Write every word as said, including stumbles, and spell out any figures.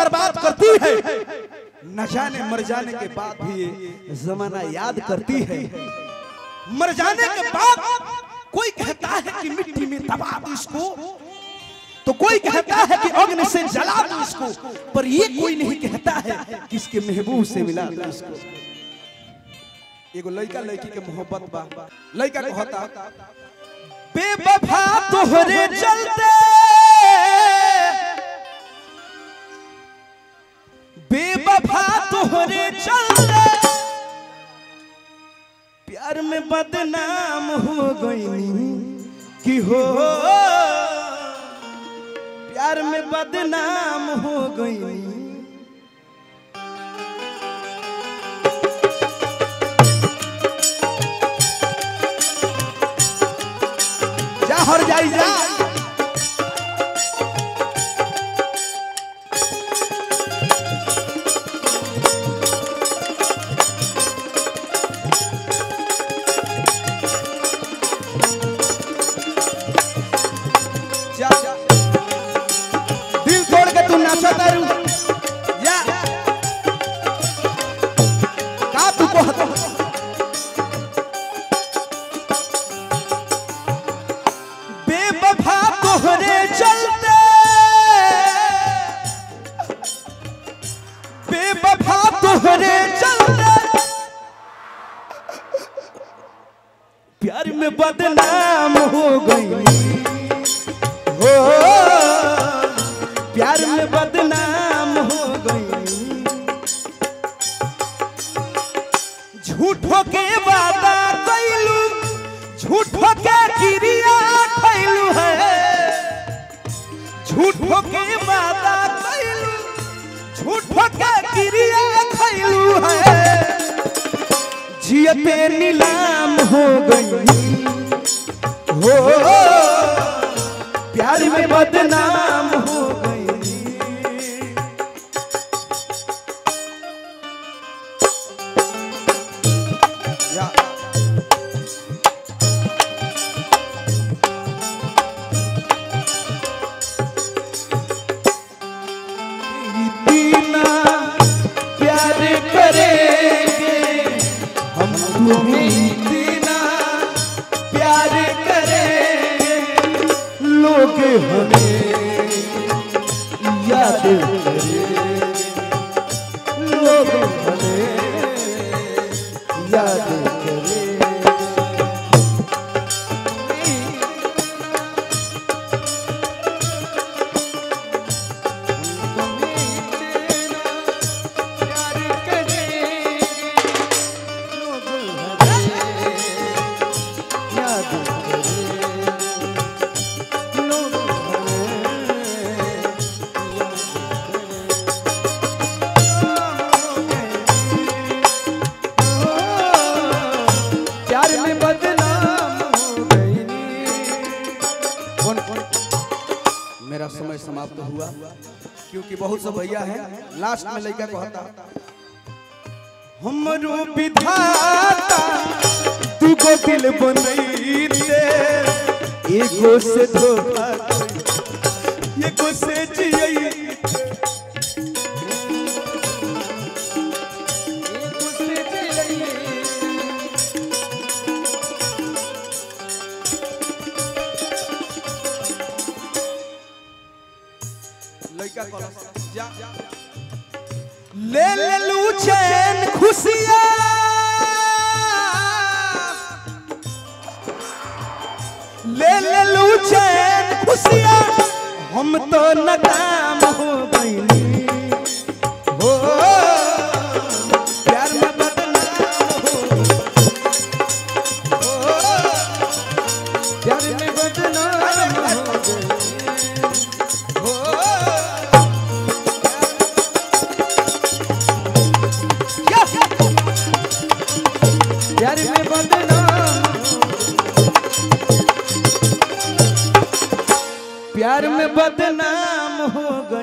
बर्बाद करती है, न जाने मर जाने के बाद भी ये जमाना याद करती है। मर जाने के बाद कोई कहता है कि मिट्टी में दबा दो इसको, तो कोई कहता है कि अग्नि से जला दो इसको, पर ये कोई नहीं कहता है कि इसके महबूब से मिला दो इसको। एगो लड़का लड़की के मोहब्बत बा, लड़का कहता बेवफा तोहरे चलते, बेवफा तोहरे चलते प्यार में बदनाम हो गई कि हो, प्यार में बदनाम हो गई। जा हर जाई जा प्यार में बदनाम हो गई हो, प्यार में बदनाम हो गई। झूठों के वादा कैलू, झूठों के क्रिया कैलू है, झूठों के वादा कैलू, झूठों के क्रिया कैलू है। जियते नीलाम हो गई हो, प्यार में बदनाम हो गई। इतना प्यार करेंगे हम तुम्हें, इतना प्यार करेंगे लोग हमें याद करेंगे, लोग हमें याद करेंगे। मेरा समय समाप्त हुआ क्योंकि बहुत सब भैया हैं। लास्ट में लड़का कहता हमरो विधाता दुगो दिल बनैते, एगो से धोखा एगो से जियई, ले ले लू चैन खुशियाँ, ले ले लू चैन खुशियाँ, हम तो नाकाम हो गई हो, प्यार में बदनाम हो, हो प्यार में बदनाम हो हो। प्यार में बदनाम, प्यार में बदनाम हो गई।